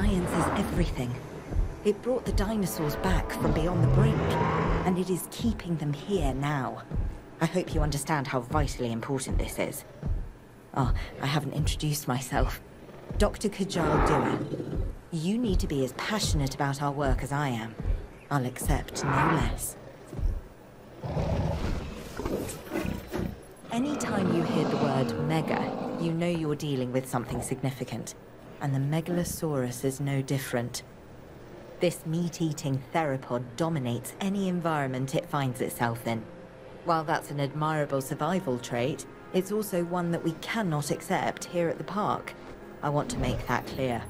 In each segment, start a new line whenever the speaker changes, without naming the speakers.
science is everything. It brought the dinosaurs back from beyond the brink, and it is keeping them here now. I hope you understand how vitally important this is. Oh, I haven't introduced myself. Dr. Kajal Dua. You need to be as passionate about our work as I am. I'll accept no less. Anytime you hear the word mega, you know you're dealing with something significant. And the Megalosaurus is no different. This meat-eating theropod dominates any environment it finds itself in. While that's an admirable survival trait, it's also one that we cannot accept here at the park. I want to make that clear.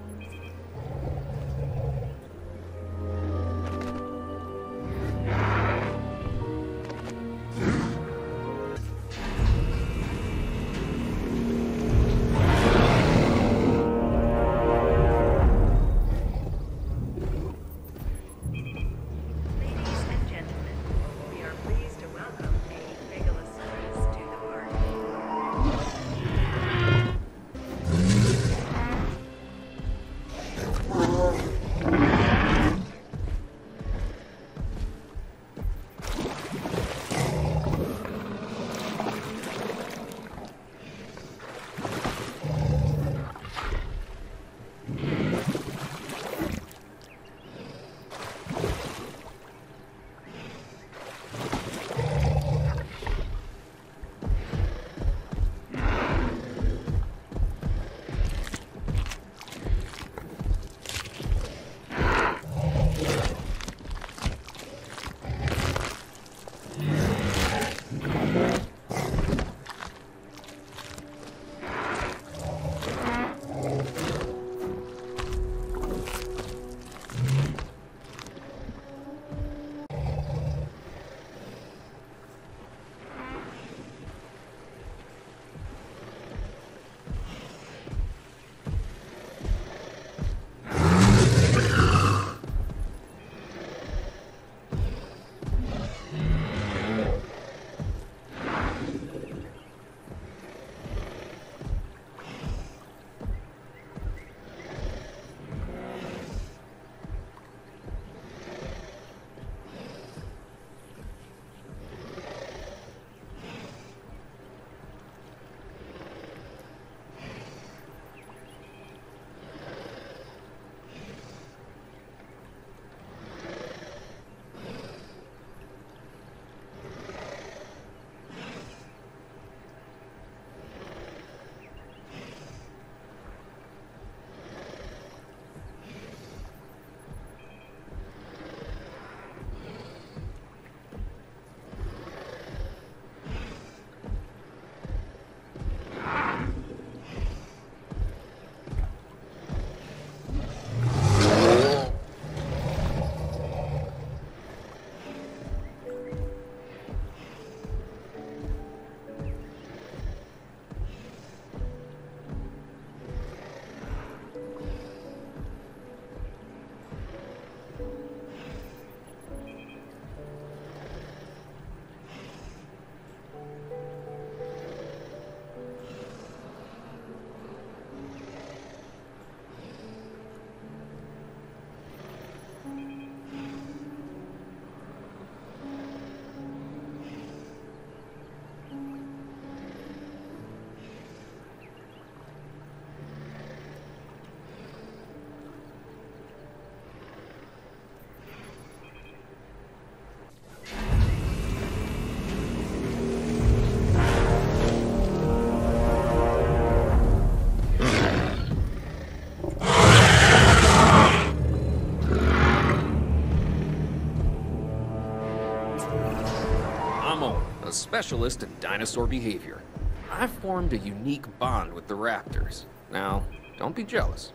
a specialist in dinosaur behavior. I've formed a unique bond with the raptors. Now, don't be jealous.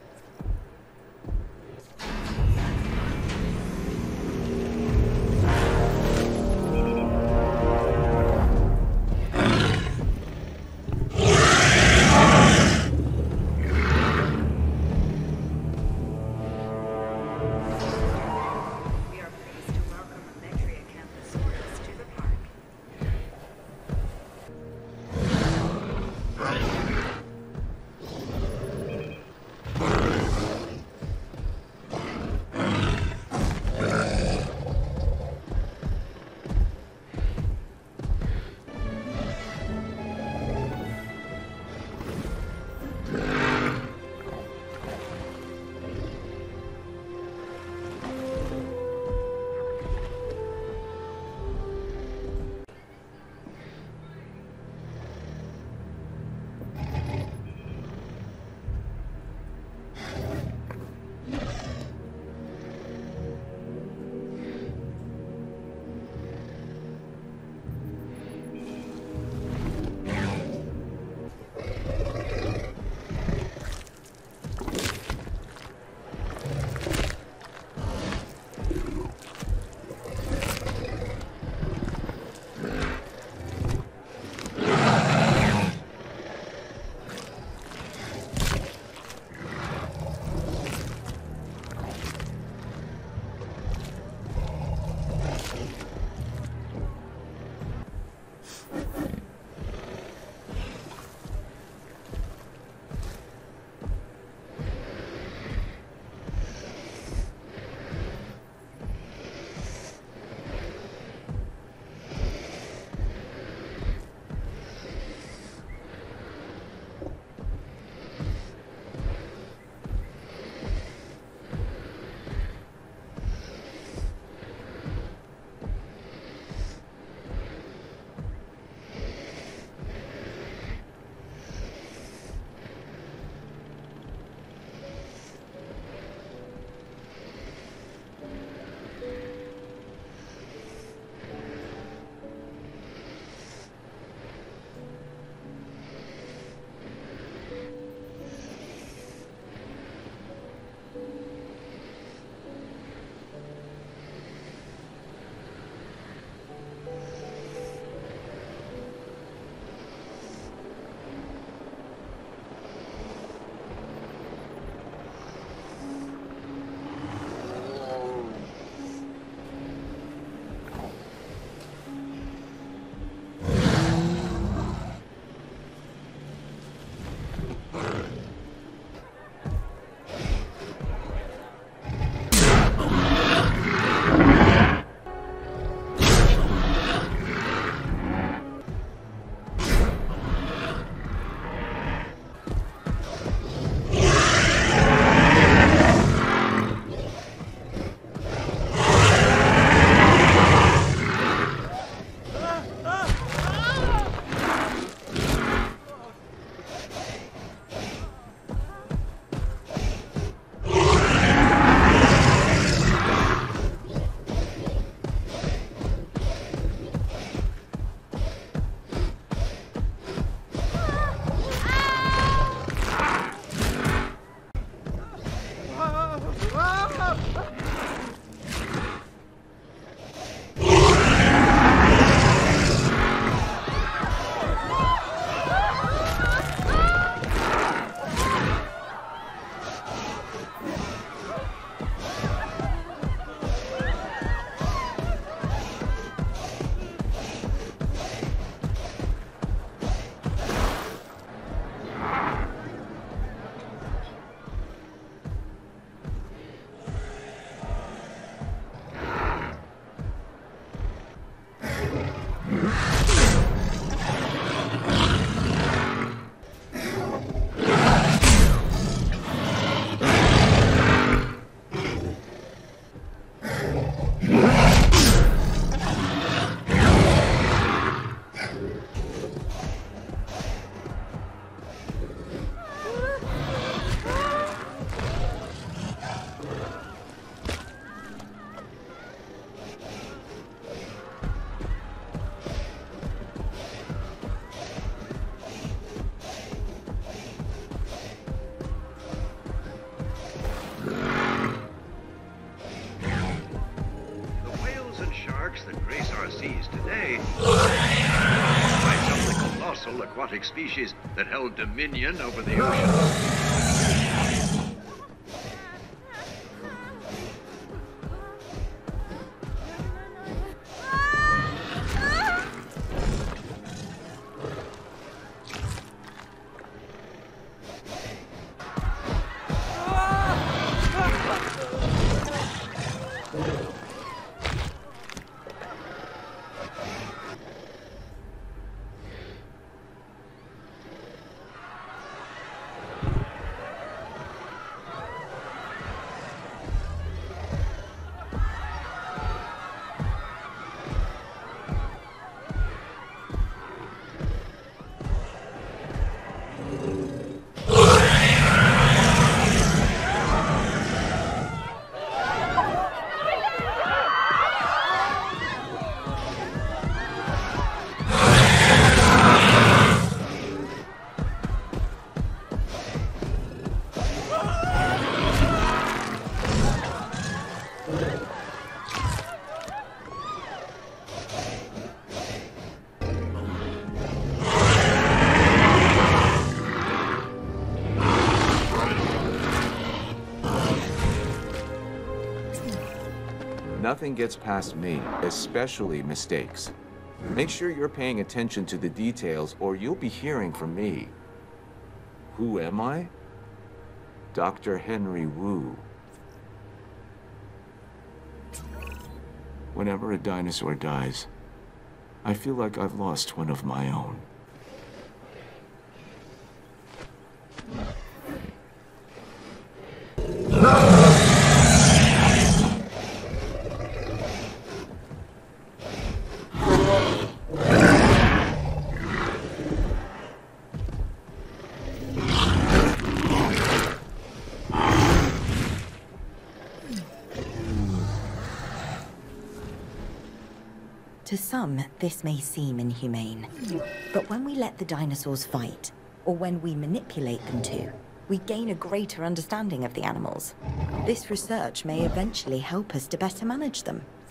day. By some of the colossal aquatic species that held dominion over the oceans.
Nothing gets past me, especially mistakes. Make sure you're paying attention to the details or you'll be hearing from me. Who am I? Dr. Henry Wu. Whenever a dinosaur dies, I feel like I've lost one of my own.
To some, this may seem inhumane, but when we let the dinosaurs fight, or when we manipulate them to, we gain a greater understanding of the animals. This research may eventually help us to better manage them.